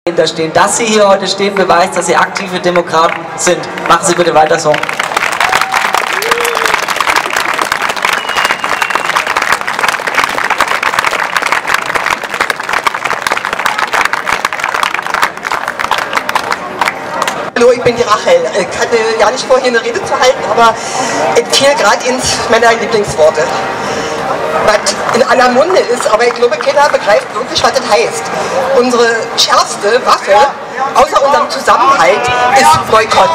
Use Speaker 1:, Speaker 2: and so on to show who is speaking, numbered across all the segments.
Speaker 1: dahinter stehen. Dass Sie hier heute stehen, beweist, dass Sie aktive Demokraten sind. Machen Sie bitte weiter so.
Speaker 2: Hallo, ich bin die Rachel. Ich hatte ja nicht vor, hier eine Rede zu halten, aber es fiel gerade ins meiner Lieblingsworte. Was in aller Munde ist, aber ich glaube, keiner begreift wirklich, was das heißt. Unsere schärfste Waffe, außer unserem Zusammenhalt, ist Boykott.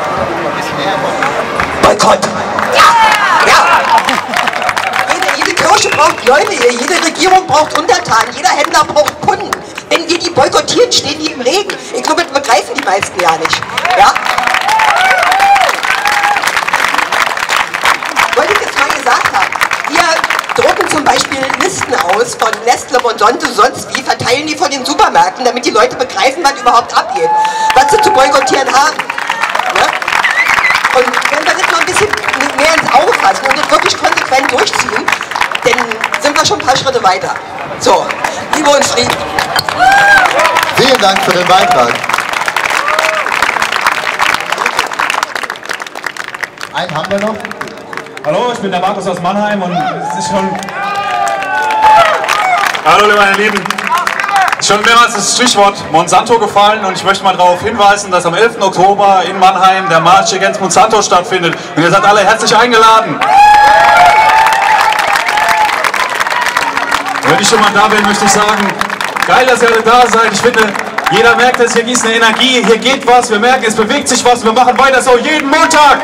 Speaker 2: Boykott! Ja! Jede Kirche braucht Gläubige, jede Regierung braucht Untertanen, jeder Händler braucht Kunden. Wenn wir die boykottieren, stehen die im Regen. Ich glaube, das begreifen die meisten ja nicht. Ja? Wollte ich jetzt mal gesagt haben, wir drucken zum Beispiel Listen aus von Nestle, Monsanto, sonst wie, verteilen die vor den Supermärkten, damit die Leute begreifen, was überhaupt abgeht, was sie zu boykottieren haben. Ja? Und wenn wir das noch ein bisschen mehr ins Auge fassen und das wirklich konsequent durchziehen, dann sind wir schon ein paar Schritte weiter. So, Liebe und Frieden.
Speaker 3: Vielen Dank für den Beitrag. Einen haben wir noch.
Speaker 4: Hallo, ich bin der Markus aus Mannheim und es ist schon... Hallo meine Lieben, es ist schon mehrmals das Stichwort Monsanto gefallen und ich möchte mal darauf hinweisen, dass am 11. Oktober in Mannheim der March Against Monsanto stattfindet und ihr seid alle herzlich eingeladen. Wenn ich schon mal da bin, möchte ich sagen, geil, dass ihr alle da seid. Ich finde, jeder merkt es, hier gießt eine Energie, hier geht was, wir merken, es bewegt sich was, wir machen weiter so jeden Montag.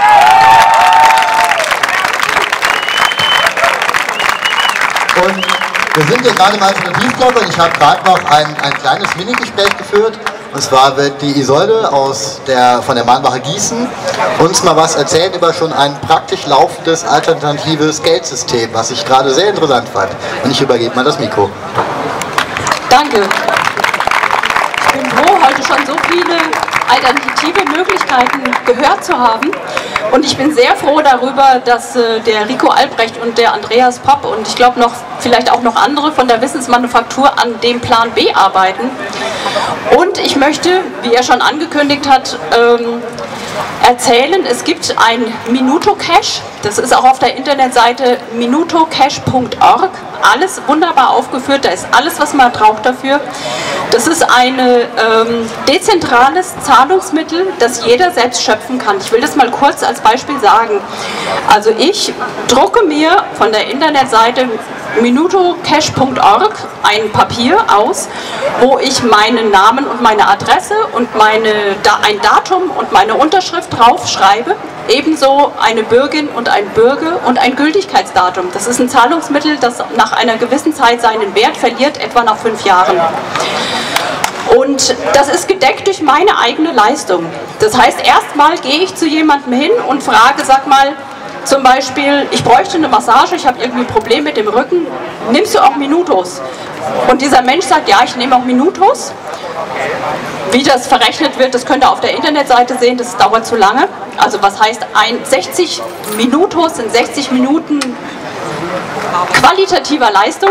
Speaker 3: Und wir sind hier gerade im Alternativblock und ich habe gerade noch ein kleines Minigespräch geführt. Und zwar wird die Isolde von der Mahnwache Gießen uns mal was erzählen über schon ein praktisch laufendes alternatives Geldsystem, was ich gerade sehr interessant fand. Und ich übergebe mal das Mikro.
Speaker 5: Danke. Ich bin froh, heute schon so viele alternative Möglichkeiten gehört zu haben. Und ich bin sehr froh darüber, dass der Rico Albrecht und der Andreas Popp und ich glaube vielleicht auch noch andere von der Wissensmanufaktur an dem Plan B arbeiten. Und ich möchte, wie er schon angekündigt hat, erzählen, es gibt ein Minuto-Cash, das ist auch auf der Internetseite minutocash.org, alles wunderbar aufgeführt, da ist alles, was man braucht dafür. Das ist ein dezentrales Zahlungsmittel, das jeder selbst schöpfen kann. Ich will das mal kurz als Beispiel sagen. Also ich drucke mir von der Internetseite minutocash.org ein Papier aus, wo ich meinen Namen und meine Adresse und ein Datum und meine Unterschrift draufschreibe. Ebenso eine Bürgerin und ein Bürger und ein Gültigkeitsdatum. Das ist ein Zahlungsmittel, das nach einer gewissen Zeit seinen Wert verliert, etwa nach 5 Jahren. Und das ist gedeckt durch meine eigene Leistung. Das heißt, erstmal gehe ich zu jemandem hin und frage, sag mal, zum Beispiel, ich bräuchte eine Massage, ich habe irgendwie ein Problem mit dem Rücken, nimmst du auch Minutos? Und dieser Mensch sagt, ja, ich nehme auch Minutos. Wie das verrechnet wird, das könnt ihr auf der Internetseite sehen, das dauert zu lange. Also was heißt, 60 Minutos sind 60 Minuten qualitativer Leistung.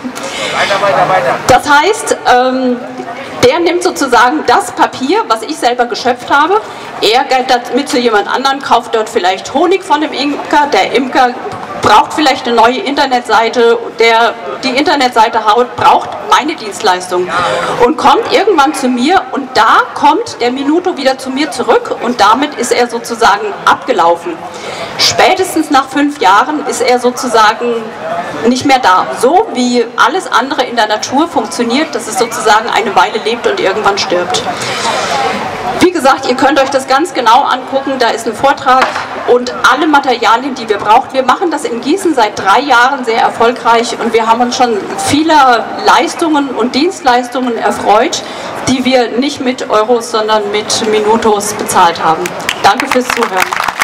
Speaker 5: Das heißt, der nimmt sozusagen das Papier, was ich selber geschöpft habe, er geht damit zu jemand anderem, kauft dort vielleicht Honig von dem Imker, der Imker braucht vielleicht eine neue Internetseite, der die Internetseite braucht meine Dienstleistung und kommt irgendwann zu mir und da kommt der Minuto wieder zu mir zurück und damit ist er sozusagen abgelaufen. Spätestens nach 5 Jahren ist er sozusagen nicht mehr da. So wie alles andere in der Natur funktioniert, dass es sozusagen eine Weile lebt und irgendwann stirbt. Wie gesagt, ihr könnt euch das ganz genau angucken, da ist ein Vortrag und alle Materialien, die wir brauchen. Wir machen das in Gießen seit 3 Jahren sehr erfolgreich und wir haben uns schon vieler Leistungen und Dienstleistungen erfreut, die wir nicht mit Euros, sondern mit Minutos bezahlt haben. Danke fürs Zuhören.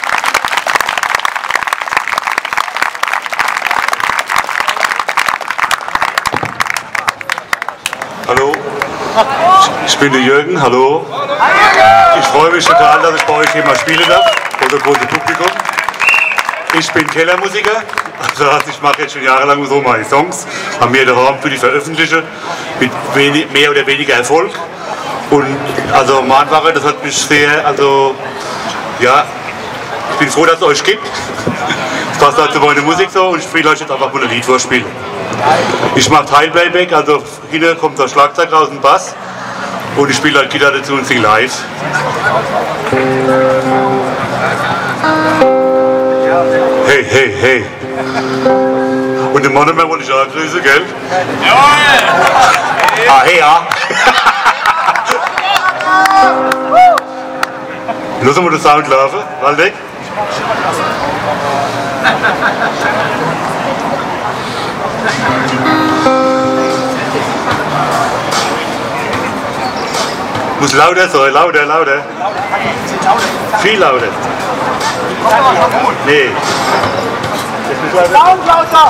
Speaker 6: Hallo, ich bin der Jürgen, hallo. Ich freue mich total, dass ich bei euch hier mal spielen darf, vor dem großen Publikum. Ich bin Kellermusiker, also ich mache jetzt schon jahrelang so meine Songs, habe mir den Raum für die veröffentliche, mit mehr oder weniger Erfolg. Und also Mahnwache, das hat mich sehr, also ja, ich bin froh, dass es euch gibt. Das passt halt zu meiner Musik so und ich will euch jetzt einfach mal ein Lied vorspielen. Ich mache Teilplayback, also hinten kommt das Schlagzeug raus und Bass und ich spiele halt Gitarre dazu und singe live. Hey, hey, hey. Und den Mann mehr wollte ich auch grüßen, gell? Jawohl! Ah, hey, ja. Lass mal den Sound laufen, Waldeck. Muss lauter sein, lauter, lauter. Viel lauter. Nee.
Speaker 7: Sound lauter!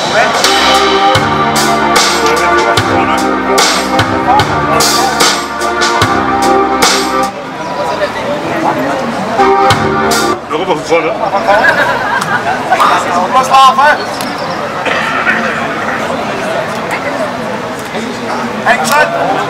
Speaker 6: Noch rüber von vorne.
Speaker 7: Was laufen? Action!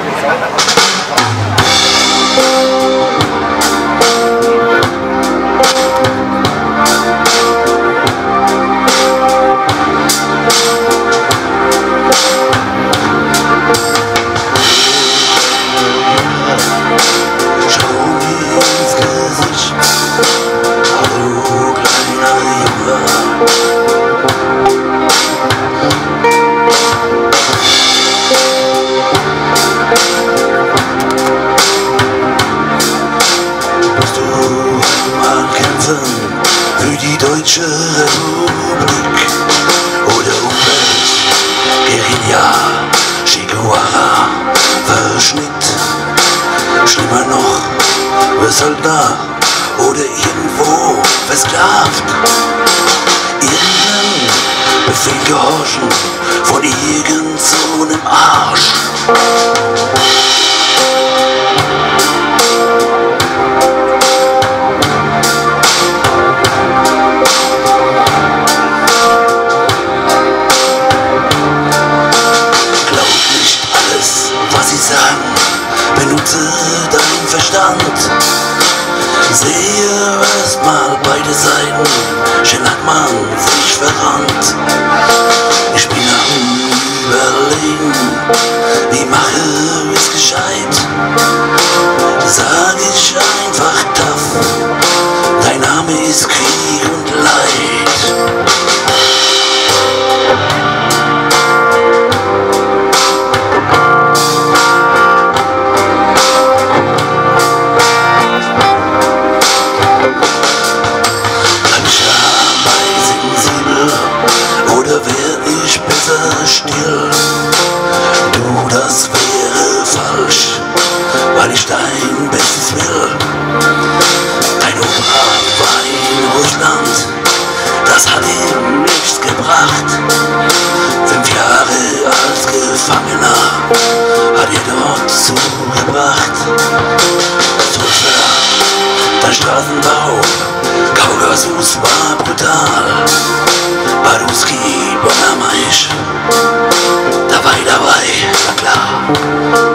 Speaker 8: Für die deutsche Republik oder Umwelt, Guerilla, Che Guevara, Verschnitt. Schlimmer noch, Söldner oder irgendwo versklavt. Irgendeinem Befehl gehorchen von irgend so einem Arsch. Benutze deinen Verstand, sehe erstmal beide Seiten, schnell hat man sich verrannt. Ich bin am Überlegen, wie mache ich's gescheit? Sag ich einfach tough, dein Name ist Krieg und Leid. Still, du, das wäre falsch, weil ich dein Bestes will. Dein Opa war in Russland, das hat ihm nichts gebracht. 5 Jahre als Gefangener hat er dort zugebracht. Tulsa, der Straßenbau, Kaukasus war brutal. Baruski, Bonamaisch, dabei, na klar.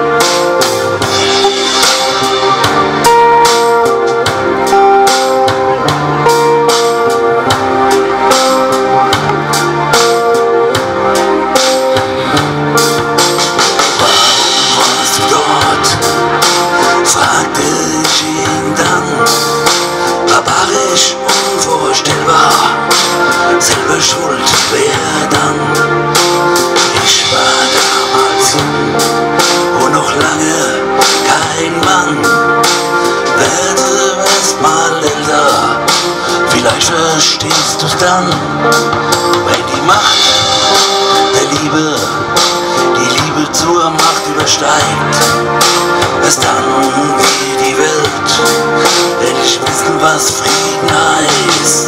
Speaker 8: Selber schuld, wer dann? Ich war damals jung und noch lange kein Mann. Werde erst mal älter, vielleicht verstehst du's dann. Wenn die Macht der Liebe, die Liebe zur Macht übersteigt, erst dann wird die Welt endlich wissen, was Frieden heißt.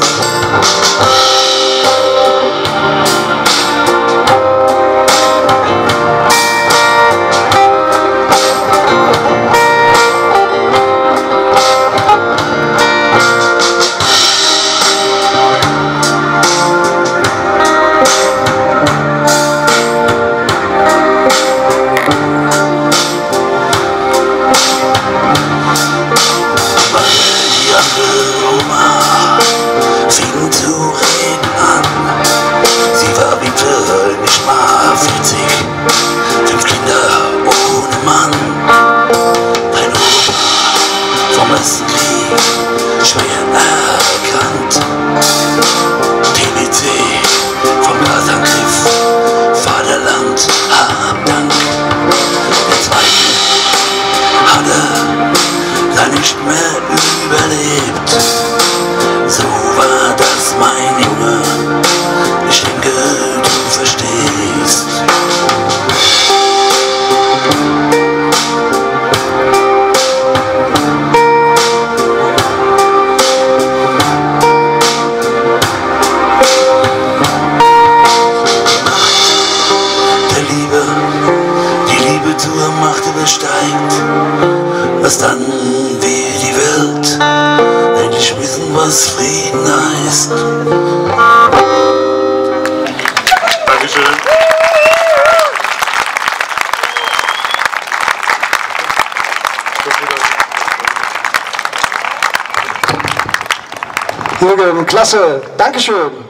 Speaker 8: was dann wir die Welt endlich wissen, was Frieden heißt.
Speaker 6: Dankeschön.
Speaker 7: Jürgen, klasse, Dankeschön.